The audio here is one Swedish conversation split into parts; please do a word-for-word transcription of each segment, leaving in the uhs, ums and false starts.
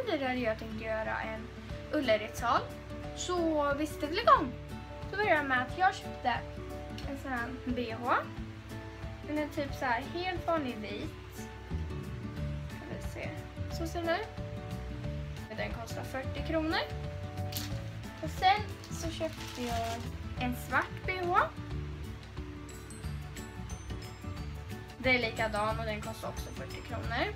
vidare jag tänkte göra en Ullaredshal. Så vi sätter väl igång. Så börjar jag med att jag köpte en sån här B H. Den är typ så här helt vanlig vit. Kan vi se. Så ser den ut. Den kostar fyrtio kronor. Och sen så köpte jag en svart B H. Det är likadan och den kostar också fyrtio kronor.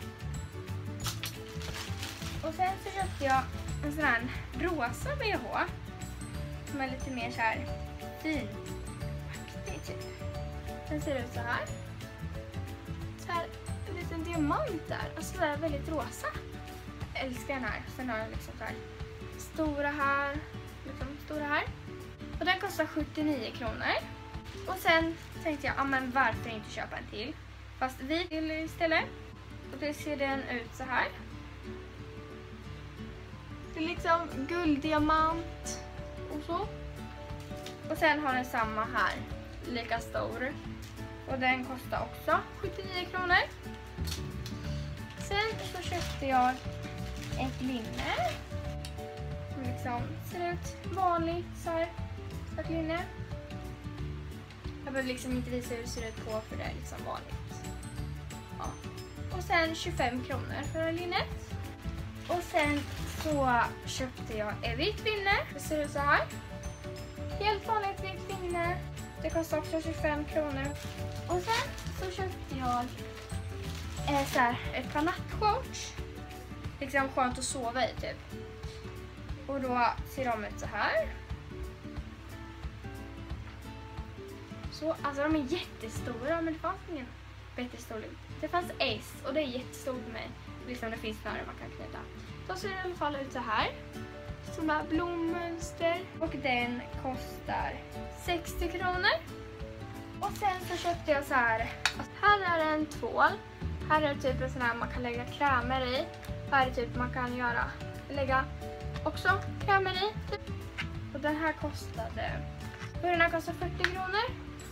Och sen så köpte jag en sån här rosa B H. Som är lite mer så här fin. Typ. Den ser ut så här. Så här en liten diamant där. Alltså det är väldigt rosa. Jag älskar den här. Sen har jag liksom så här stora här. Liksom stora här. Och den kostar sjuttionio kronor. Och sen tänkte jag, ja men varför inte köpa en till? Fast vit istället. Och det ser den ut så här. Det är liksom gulddiamant och så. Och sen har den samma här. Lika stor. Och den kostar också sjuttionio kronor. Sen så köpte jag ett linne. Som liksom ser ut vanligt så här. Ett linne. Jag behöver liksom inte visa hur det ser ut på för det är liksom vanligt. Ja. Och sen tjugofem kronor för linnet. Och sen så köpte jag ett vitt linne. Det ser ut så här. Helt vanligt vitt linne. Det kostar också tjugofem kronor. Och sen så köpte jag eh, så här, ett par nattshorts. Liksom skönt att sova i typ. Och då ser de ut så här. Så, alltså de är jättestora, men det fanns ingen bättre storlek. Det fanns S och det är jättestort med mig. Liksom det finns snöre man kan knyta. Då ser det i alla fall ut så här. Sådana blommönster. Och den kostar sextio kronor. Och sen så köpte jag så här. Alltså, här är en tvål. Här är typ en sån här man kan lägga krämer i. Här är typ man kan göra. Lägga också krämer i. Och den här kostade. Och den här kostar fyrtio kronor.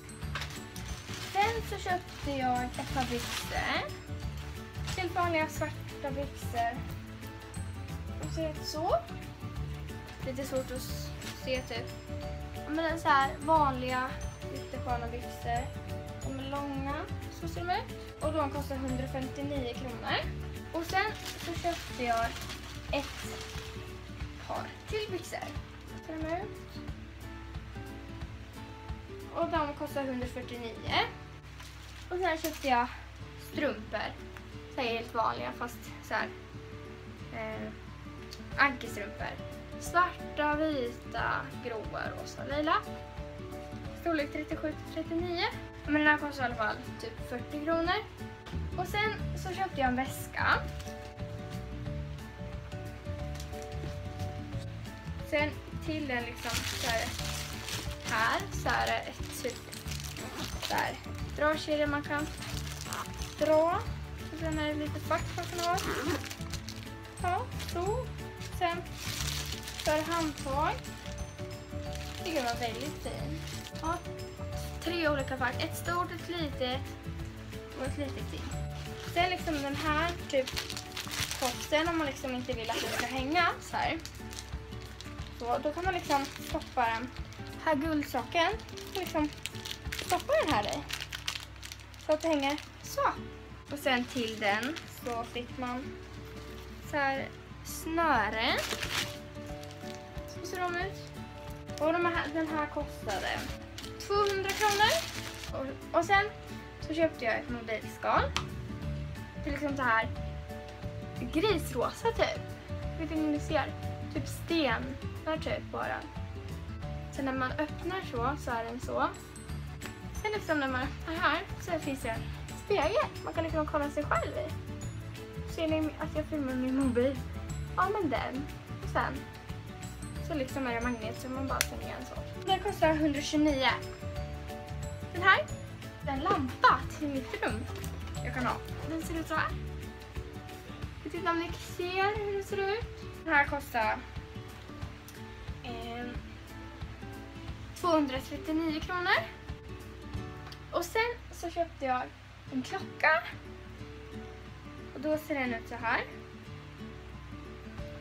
Sen så köpte jag ett par byxor. Helt vanliga svarta byxor. De ser ut så. Lite svårt att se typ. Men det är så här vanliga, lite sköna byxor. De är långa, så ser de ut. Och de kostar hundrafemtionio kronor. Och sen så köpte jag ett par till byxor. Så ser de ut. Och de kostar hundrafyrtionio. Och sen köpte jag strumpor. Så här helt vanliga fast så här. Eh, ankelstrumpor. Svarta, vita, gråa, rosa, lila. Storlek trettiosju till trettionio. Men den här kostar i alla fall typ fyrtio kronor. Och sen så köpte jag en väska. Sen till den liksom så här. Här så är det ett typ där dragkedja man kan dra. Och sen är det lite fack man kan ha. Ja, så. Sen så är det handtag. Det tycker jag var väldigt fin. Ja, tre olika fack. Ett stort, ett litet och ett litet till. Sen liksom den här typ posten om man liksom inte vill att den ska hänga så här. Så då kan man liksom stoppa den. Här guldsocken, liksom stoppa den här i. Så att det hänger så. Och sen till den så fick man så här snöre. Så ser de ut. Och de här, den här kostade tvåhundra kronor. Och, och sen så köpte jag ett mobilskal. Till liksom så här grisrosa typ. Vet inte om ni ser. Typ sten. Där typ bara. Sen när man öppnar så, så är den så. Sen liksom när man öppnar här så finns det en spegel. Man kan liksom kolla sig själv i. Ser ni att jag filmar min mobil? Ja men den. Och sen så liksom är det magnet så man bara stänger igen så. Den kostar hundratjugonio. Den här. Den lampa till mitt rum. Jag kan ha. Den ser ut så här. Jag vet inte om ni ser hur den ser ut. Den här kostar eh, tvåhundratrettionio kronor. Och sen så köpte jag en klocka. Och då ser den ut så här.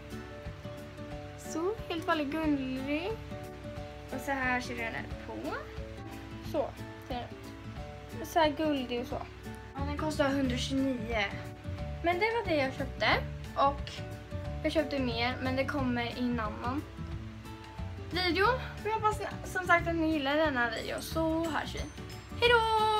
Så, helt vanlig guldring. Och så här ser den ut på. Så, ser den ut. Så här guldig och så. Ja, den kostar hundratjugonio. Men det var det jag köpte. Och jag köpte mer, men det kommer i en annan video. Jag hoppas som sagt att ni gillar denna video. Så hörs vi. Hej då!